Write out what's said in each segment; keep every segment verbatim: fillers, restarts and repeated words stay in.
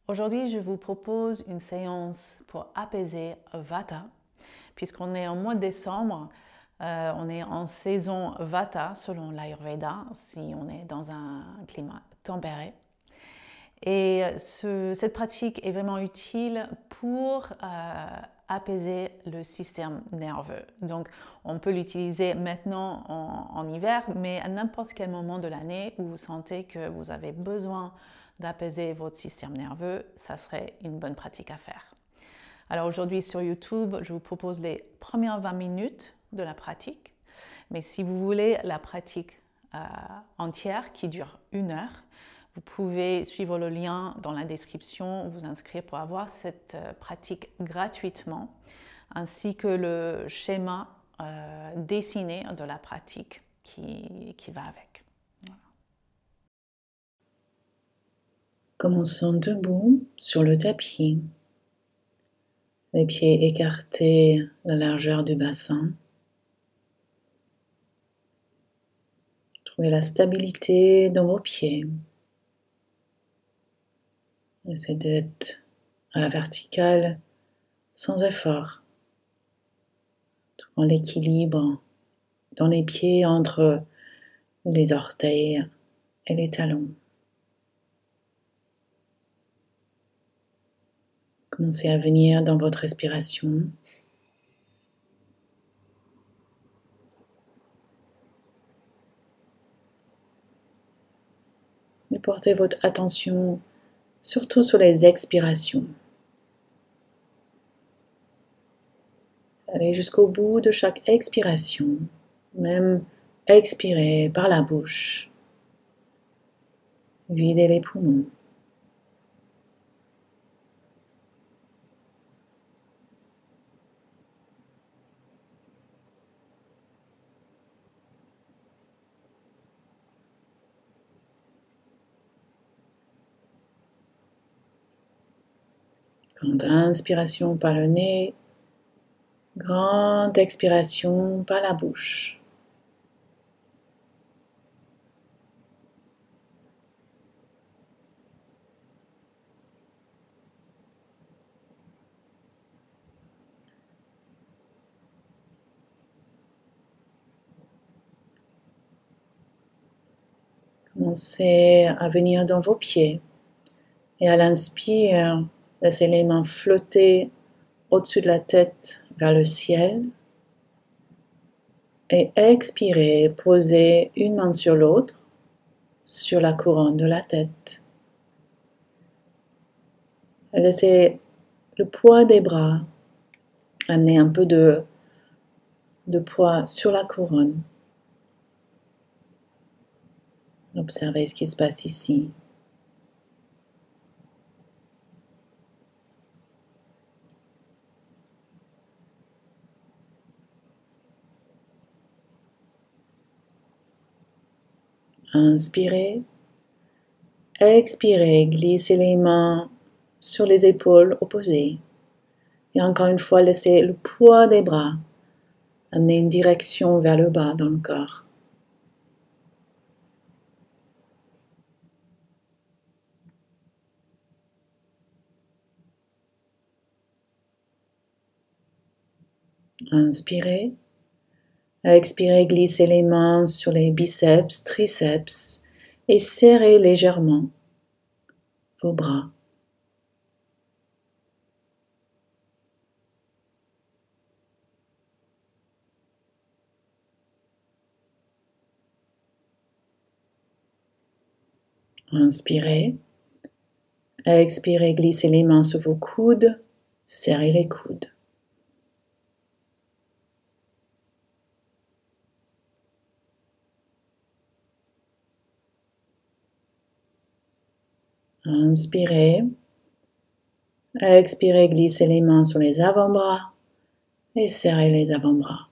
Aujourd'hui, je vous propose une séance pour apaiser Vata, puisqu'on est en mois de décembre, euh, on est en saison Vata selon l'Ayurveda, si on est dans un climat tempéré. Et ce, cette pratique est vraiment utile pour euh, apaiser le système nerveux. Donc, on peut l'utiliser maintenant en, en hiver, mais à n'importe quel moment de l'année où vous sentez que vous avez besoin d'apaiser votre système nerveux, ça serait une bonne pratique à faire. Alors aujourd'hui sur YouTube, je vous propose les premières vingt minutes de la pratique, mais si vous voulez la pratique euh, entière qui dure une heure, vous pouvez suivre le lien dans la description, vous inscrire pour avoir cette pratique gratuitement, ainsi que le schéma euh, dessiné de la pratique qui, qui va avec. Voilà. Commençons debout sur le tapis, les pieds écartés la largeur du bassin. Trouvez la stabilité dans vos pieds. Essayez d'être à la verticale sans effort. Trouvons l'équilibre dans les pieds entre les orteils et les talons. Commencez à venir dans votre respiration. Et portez votre attention surtout sur les expirations. Allez jusqu'au bout de chaque expiration, même expirer par la bouche. Videz les poumons. Grande inspiration par le nez, grande expiration par la bouche. Commencez à venir dans vos pieds et à l'inspire, laissez les mains flotter au-dessus de la tête vers le ciel. Et expirez, posez une main sur l'autre, sur la couronne de la tête. Et laissez le poids des bras amener un peu de, de poids sur la couronne. Observez ce qui se passe ici. Inspirez, expirez, glissez les mains sur les épaules opposées. Et encore une fois, laissez le poids des bras amener une direction vers le bas dans le corps. Inspirez. Expirez, glissez les mains sur les biceps, triceps et serrez légèrement vos bras. Inspirez. Expirez, glissez les mains sur vos coudes, serrez les coudes. Inspirez. Expirez, glissez les mains sur les avant-bras et serrez les avant-bras.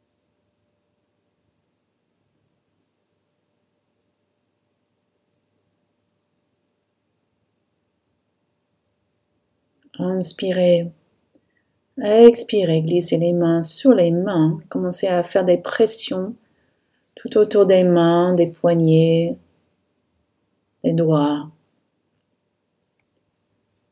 Inspirez. Expirez, glissez les mains sur les mains. Commencez à faire des pressions tout autour des mains, des poignets, des doigts.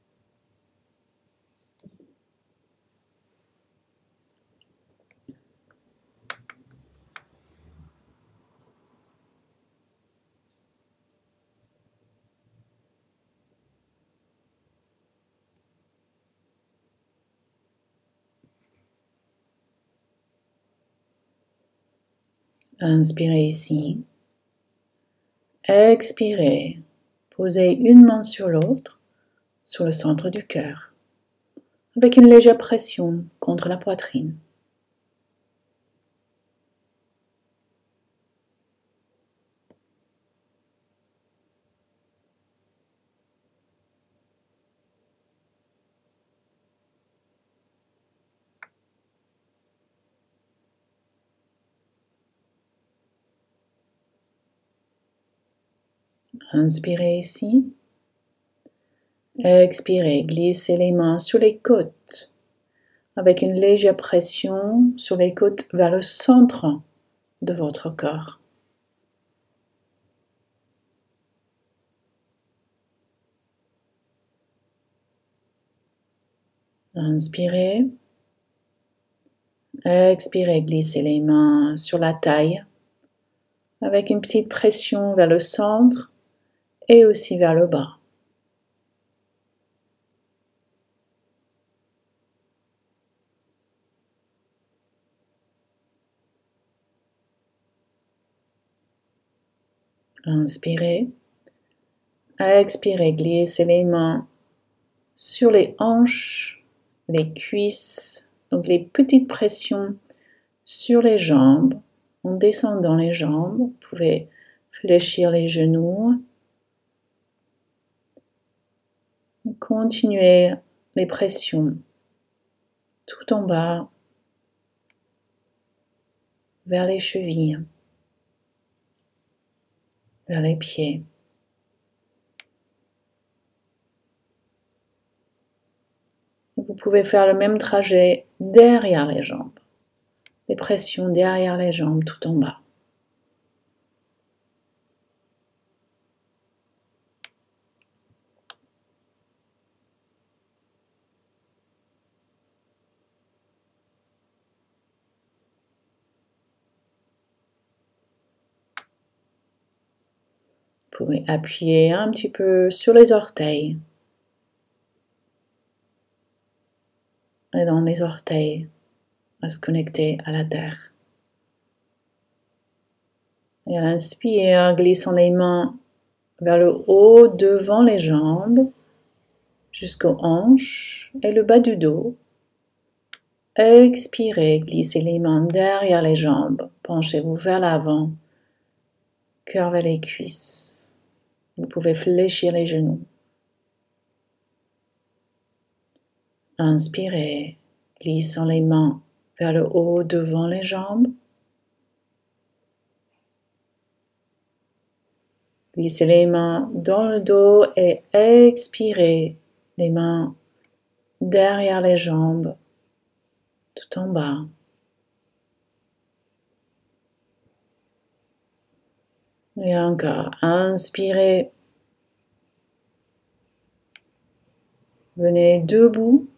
Inspirez ici. Expirez. Posez une main sur l'autre, sur le centre du cœur, avec une légère pression contre la poitrine. Inspirez ici. Expirez, glissez les mains sur les côtes, avec une légère pression sur les côtes vers le centre de votre corps. Inspirez. Expirez, glissez les mains sur la taille, avec une petite pression vers le centre et aussi vers le bas. Inspirez. Expirez, glissez les mains sur les hanches, les cuisses, donc les petites pressions sur les jambes. En descendant les jambes, vous pouvez fléchir les genoux. Continuez les pressions tout en bas vers les chevilles, vers les pieds. Vous pouvez faire le même trajet derrière les jambes. Les pressions derrière les jambes tout en bas. Vous pouvez appuyer un petit peu sur les orteils. Et dans les orteils, à se connecter à la terre. Et à l'inspire, glissant les mains vers le haut, devant les jambes, jusqu'aux hanches et le bas du dos. Expirez, glissez les mains derrière les jambes, penchez-vous vers l'avant, cœur vers les cuisses. Vous pouvez fléchir les genoux. Inspirez, glissant les mains vers le haut, devant les jambes. Glissez les mains dans le dos et expirez, les mains derrière les jambes, tout en bas. Et encore, inspirez. Venez debout,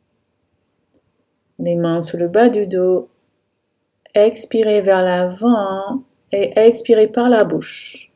les mains sur le bas du dos. Expirez vers l'avant et expirez par la bouche.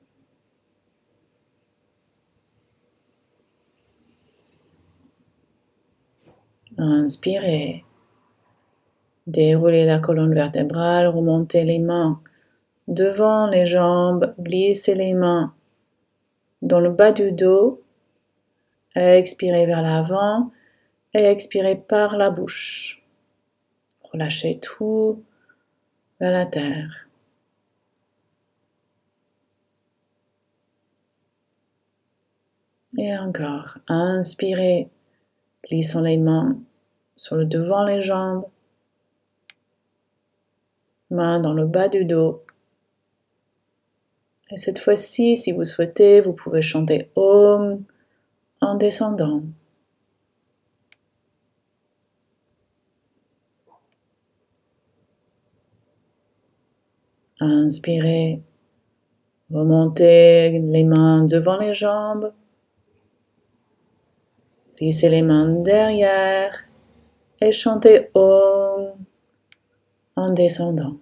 Inspirez. Déroulez la colonne vertébrale, remontez les mains devant les jambes, glissez les mains dans le bas du dos. Expirez vers l'avant et expirez par la bouche. Relâchez tout vers la terre. Et encore, inspirez, glissons les mains sur le devant les jambes, mains dans le bas du dos. Et cette fois-ci, si vous souhaitez, vous pouvez chanter Om en descendant. Inspirez, remontez les mains devant les jambes, glissez les mains derrière et chantez Om en descendant.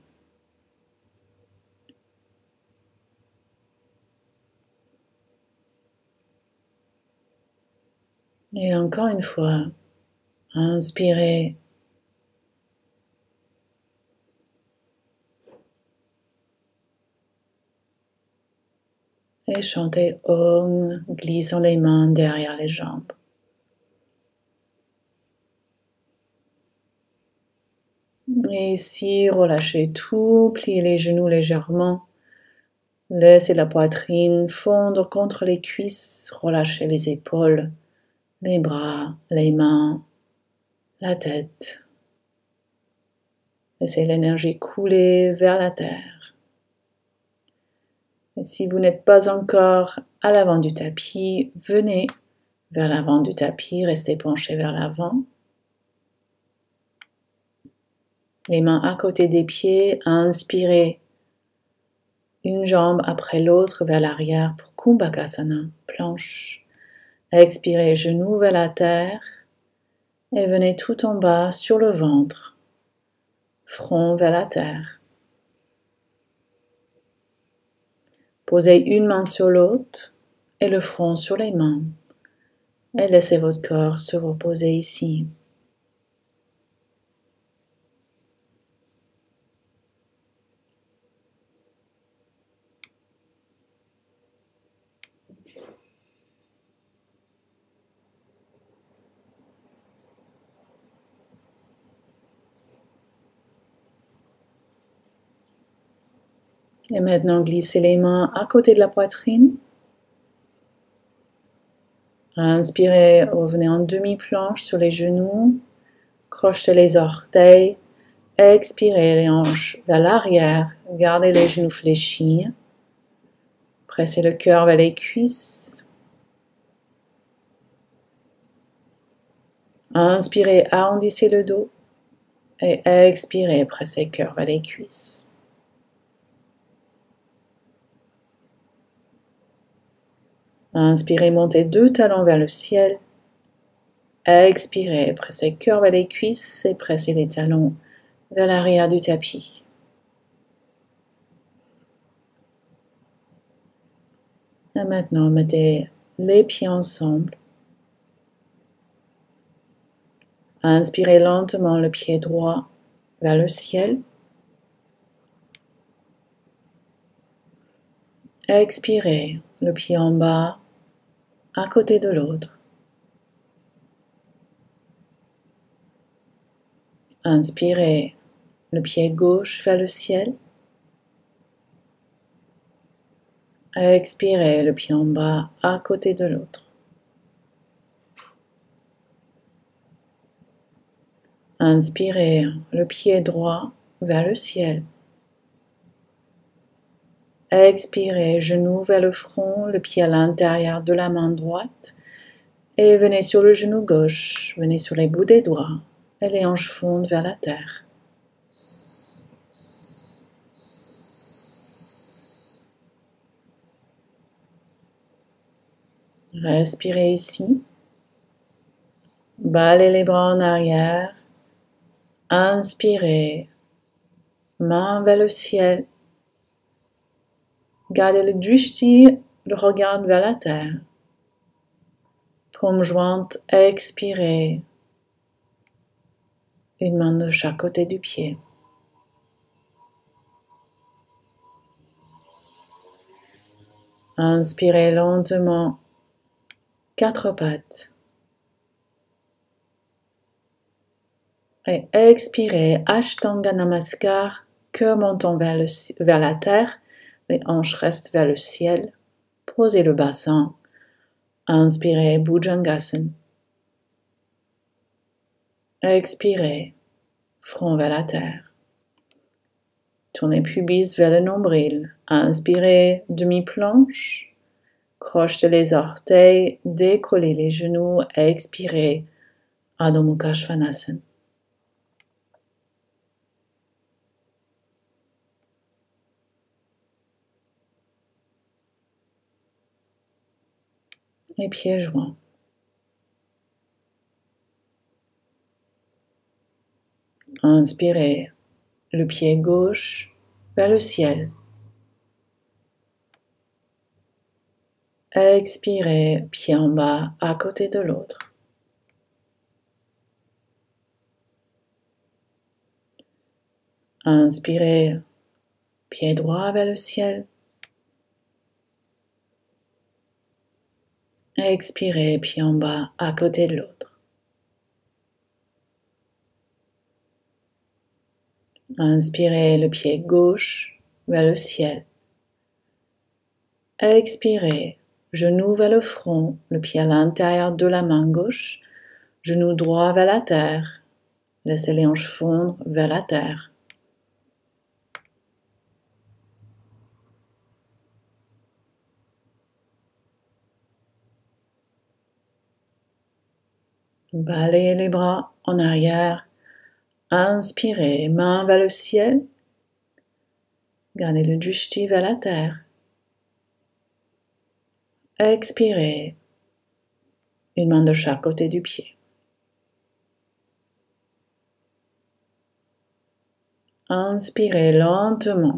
Et encore une fois, inspirez. Et chantez Om, glissant les mains derrière les jambes. Et ici, relâchez tout, pliez les genoux légèrement. Laissez la poitrine fondre contre les cuisses, relâchez les épaules, les bras, les mains, la tête. Laissez l'énergie couler vers la terre. Et si vous n'êtes pas encore à l'avant du tapis, venez vers l'avant du tapis, restez penché vers l'avant. Les mains à côté des pieds, inspirez une jambe après l'autre vers l'arrière pour Kumbhakasana, planche. Expirez, genoux vers la terre et venez tout en bas sur le ventre, front vers la terre. Posez une main sur l'autre et le front sur les mains et laissez votre corps se reposer ici. Et maintenant, glissez les mains à côté de la poitrine. Inspirez, revenez en demi-planche sur les genoux. Crochetez les orteils. Expirez les hanches vers l'arrière. Gardez les genoux fléchis. Pressez le cœur vers les cuisses. Inspirez, arrondissez le dos. Et expirez, pressez le cœur vers les cuisses. Inspirez, montez deux talons vers le ciel. Expirez, pressez le cœur vers les cuisses et pressez les talons vers l'arrière du tapis. Et maintenant, mettez les pieds ensemble. Inspirez lentement le pied droit vers le ciel. Expirez, le pied en bas à côté de l'autre. Inspirez, le pied gauche vers le ciel. Expirez, le pied en bas à côté de l'autre. Inspirez, le pied droit vers le ciel. Expirez, genou vers le front, le pied à l'intérieur de la main droite. Et venez sur le genou gauche, venez sur les bouts des doigts et les hanches fondent vers la terre. Respirez ici. Balayez les bras en arrière. Inspirez. Main vers le ciel. Gardez le drishti, le regard vers la terre. Paume jointe, expirez. Une main de chaque côté du pied. Inspirez lentement. Quatre pattes. Et expirez, Ashtanga Namaskar, cœur montant vers, le, vers la terre, les hanches restent vers le ciel. Posez le bassin. Inspirez, Bhujangasana. Expirez, front vers la terre. Tournez pubis vers le nombril. Inspirez, demi-planche. Crochetez les orteils, décollez les genoux. Expirez, Adho Mukha Svanasana. Et pieds joints. Inspirez, le pied gauche vers le ciel. Expirez, pied en bas à côté de l'autre. Inspirez, pied droit vers le ciel. Expirez, pied en bas, à côté de l'autre. Inspirez le pied gauche vers le ciel. Expirez, genou vers le front, le pied à l'intérieur de la main gauche, genou droit vers la terre. Laissez les hanches fondre vers la terre. Balayez les bras en arrière. Inspirez, main vers le ciel. Gardez le drishti vers la terre. Expirez, une main de chaque côté du pied. Inspirez lentement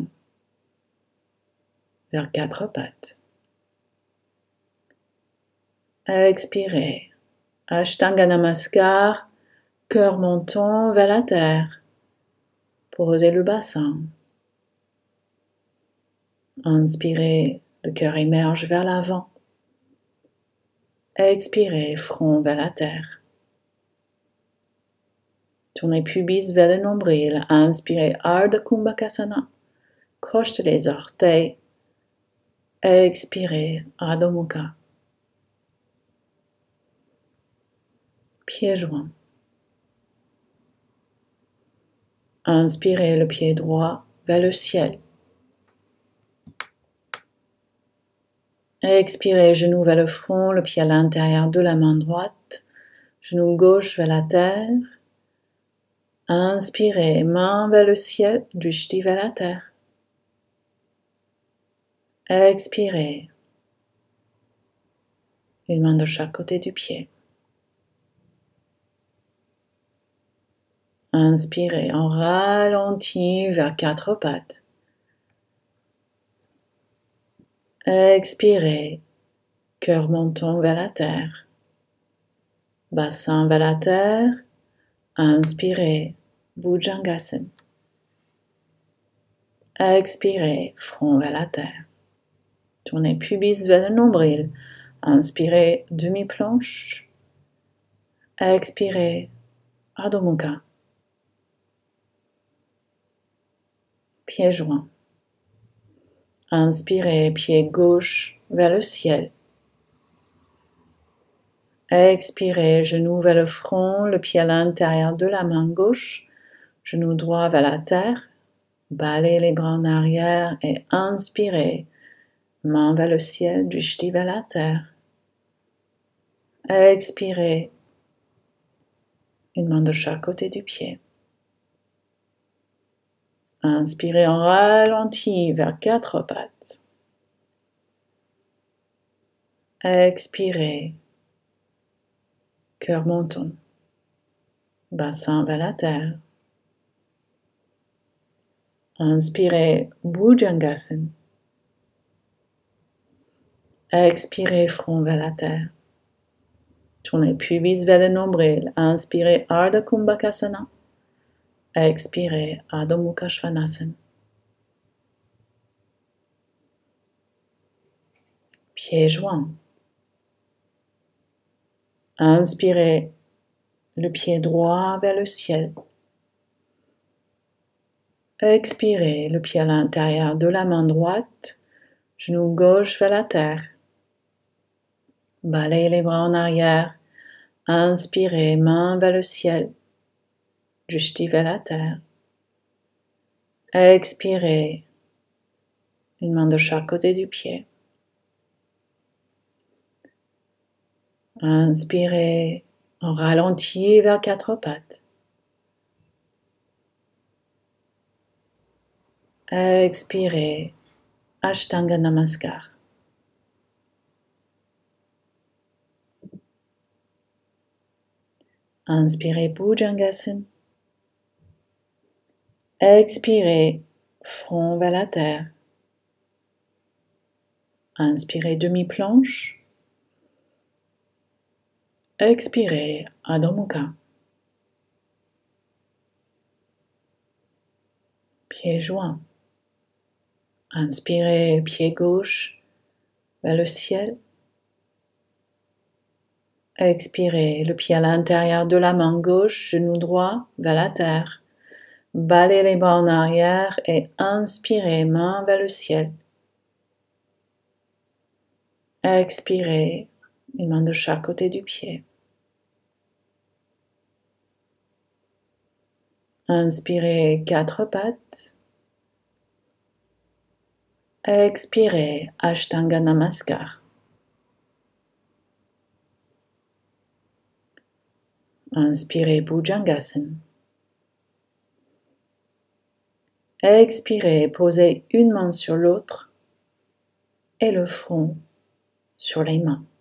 vers quatre pattes. Expirez, Ashtanga Namaskar, cœur menton vers la terre. Posez le bassin. Inspirez, le cœur émerge vers l'avant. Expirez, front vers la terre. Tournez pubis vers le nombril. Inspirez, Ardha Kumbhakasana. Crochetez les orteils. Expirez, Adho Mukha. Pieds joints. Inspirez le pied droit vers le ciel. Expirez, genou vers le front, le pied à l'intérieur de la main droite. Genou gauche vers la terre. Inspirez, main vers le ciel, drishti vers la terre. Expirez, une main de chaque côté du pied. Inspirez en ralenti vers quatre pattes. Expirez, cœur menton vers la terre. Bassin vers la terre. Inspirez, Bhujangasana. Expirez, front vers la terre. Tournez pubis vers le nombril. Inspirez, demi-planche. Expirez, Adho Mukha. Pieds joints. Inspirez, pied gauche vers le ciel. Expirez, genou vers le front, le pied à l'intérieur de la main gauche, genou droit vers la terre. Balayez les bras en arrière et inspirez, main vers le ciel, drishti vers la terre. Expirez, une main de chaque côté du pied. Inspirez en ralenti vers quatre pattes. Expirez, cœur menton, bassin vers la terre. Inspirez, Bhujangasana. Expirez, front vers la terre. Tournez pubis vers le nombril. Inspirez, Ardha Kumbhakasana. Expirez, Adho Mukha Svanasana. Pieds joints. Inspirez, le pied droit vers le ciel. Expirez, le pied à l'intérieur de la main droite, genou gauche vers la terre. Balayez les bras en arrière. Inspirez, main vers le ciel, drishti vers la terre. Expirez, une main de chaque côté du pied. Inspirez, en ralenti vers quatre pattes. Expirez, Ashtanga Namaskar. Inspirez, Bhujangasana. Expirez, front vers la terre. Inspirez, demi-planche. Expirez, Adho Mukha. Pieds joints. Inspirez, pied gauche vers le ciel. Expirez, le pied à l'intérieur de la main gauche, genou droit vers la terre. Balayez les bras en arrière et inspirez, main vers le ciel. Expirez, une main de chaque côté du pied. Inspirez, quatre pattes. Expirez, Ashtanga Namaskar. Inspirez, Bhujangasana. Expirez, posez une main sur l'autre et le front sur les mains.